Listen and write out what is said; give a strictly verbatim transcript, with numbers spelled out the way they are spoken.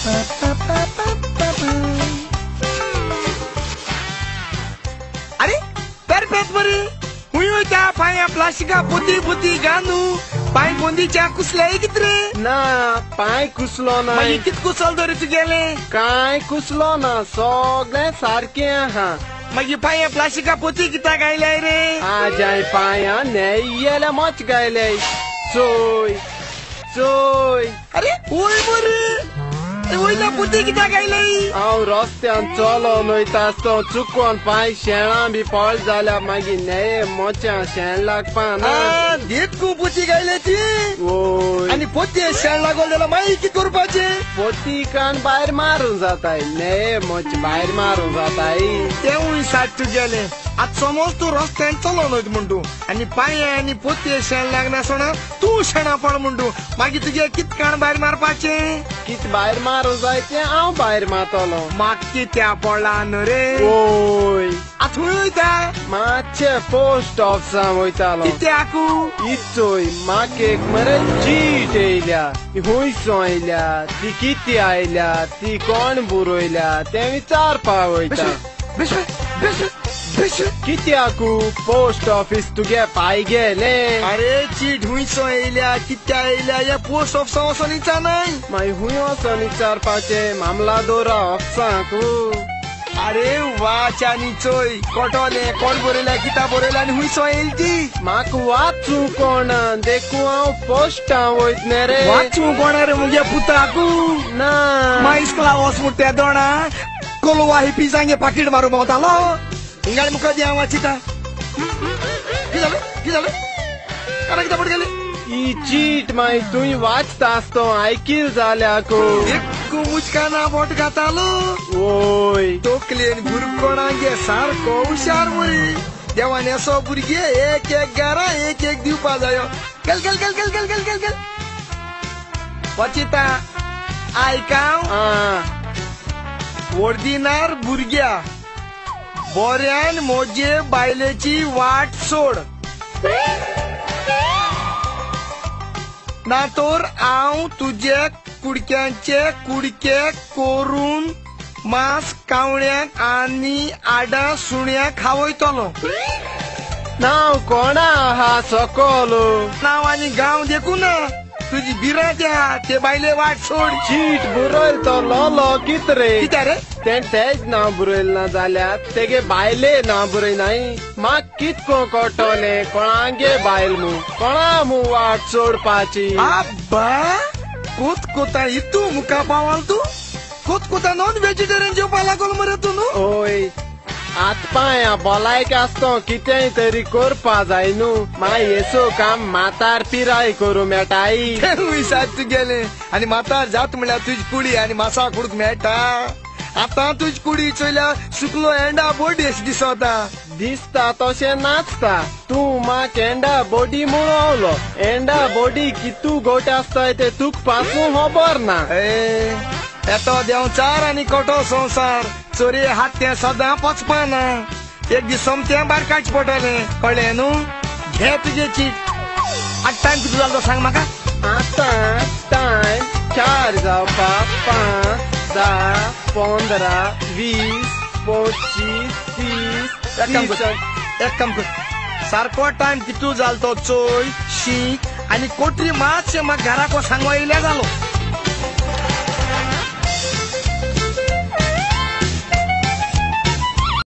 अरे परफेक्ट बरे हुई त्या पाया प्लास्टिका पुती पुती गानू पाय गोंदीच्या कुसल्या कितरे ना पाय कुसलो ना मागीर कित कुसल तरी तुगेले काय कुसलो ना सगळे सारखे हा मागीर पाया प्लास्टिका पोती किता गायलाय रे आजाय पाया नेयला मच गायले चोय चोय अरे ओय बरे वयला पोती किता गायलाय हांव रस्त्यान चलोन वयता आसतना चुकोन पाय शेळां बी पळ जाल्या मागीर नेये मोच्या शेण लागपा ना देखू पोती गायले ती ओय आनी पोती शेण लागोल जाल्यार मागीर कित करपाचे पोती कान भायर मारूं जाताय नेये मोच भायर मारूं जाताय तेवूय साठ तुगेले आतां समज तूं रस्त्यान चलोन वयता म्हणटू आनी पांये आनी पोतये शेण लागना आसतना तूं शेणा पड म्हणटू मागीर तुगे कित काण भायर मारपाचे कित भायर मारूं जाय तें हांव भायर मारतलो म्हाका कित्या पडला न्हू रे ओय आतां खंय वयता मातशे पोस्ट ऑफिसान वयतालो कित्याकू इचोय म्हाका एक मरे चीट येयल्या हुंयसो येयल्या ती किती आयल्या ती कोण बरोयल्या तें विचारपा वयता कित्याकू पोस्ट ऑफिस तुगे पाय गेले अरे चीट हुंयसो येयल्या कित्या येयल्या या पोस्ट ऑफिसान वचोन विचारनाय मागीर हुंय वचोन विचारपाचे मामलादोरा ऑफिसाकू अरे वाच्यानी चोय कोटोले कोण बरयल्या किता बरयल्या आनी हुंयसो येयली ती म्हाका वाचूं कोण देखू हांव पोस्टां वयतले रे वाचूं कोण रे मुगे पुताकू ना मागीर इस्कोला वच म्हूण त्या दोणा कोलवा ही पिजांगे पाकीट मारूं भोंवतालो हिंगाळ मुखार या वाचिता कितें जालें कितें जालें काना कित्या पड गेले ही चीट मागीर तुवें वाचता आसतना आयकील जाल्याकू एक मुचकाना बोट घातालो ओय तोकलेन भुरकोणांगे सारको हुशार मरी देवान असो भुरगे एक एक गारा एक एक दिवपा जायो गेल गेल गेल गेल गेल गेल गेल गेल वाचिता आयकाव वर्दिनार भुरग्या बोऱ्यान मोजे बायलेची वाट सोड ना तर हांव तुजे कुडक्यांचे कुडके करून मांस कावण्यांक आनी आडा सुण्यांक खावयतलो नांव कोणा आहा सकलो नांव आनी गांव देखून ना तुजी बिराच्या ते बायले वाट सोड चीट बरयल तो लोलो कित रे कित्या रे तें तेच नांव बरयल ना जाल्यार तेगे बायले नांव बरयनाय म्हाका कितको कळटले कोणागे बायल मू कोणा मू वाट सोडपाची आब्बा कोत कोता इतू मुका पावाल तू कोत कोता नॉन व्हेजिटेरियन जेवपा लागोल मरे तू न्हू ओय आतपाया भलायक आसतो कितेंय तरी करपा जाय न्हू मागीर येसो काम मातार पिराय करूं मेळटाय विसात तुगेले आनी मातार जात म्हळ्यार तुजी कुडी आनी मासा कुडूक मेळटा आतां तुजी कुडी चोयल्या सुकलो एंडा बोडी अशें दिसता दिसता तशें नाचता तूं म्हाका एंडा बोडी म्हणलो एंडा बोडी कितू गोट आसताय ते तुक पासून खबर ना येतो देंवचार आनी कोटो संवसार चोरी हात तें सदां पचपा ना एक दीस सोमतें भायर काडचें पडटलें कळ्ळें न्हू घे तुजे चीट आतां टायम कितलो जालो सांग म्हाका आतां टायम चार जावपाक पांच धा पंदरा वीस पंचवीस तीस एक काम कर एक काम कर सारको टायम कितू जालो तो चोय शीक आनी कोटरी मातशें म्हाका घराको सांगवा येयल्या जालो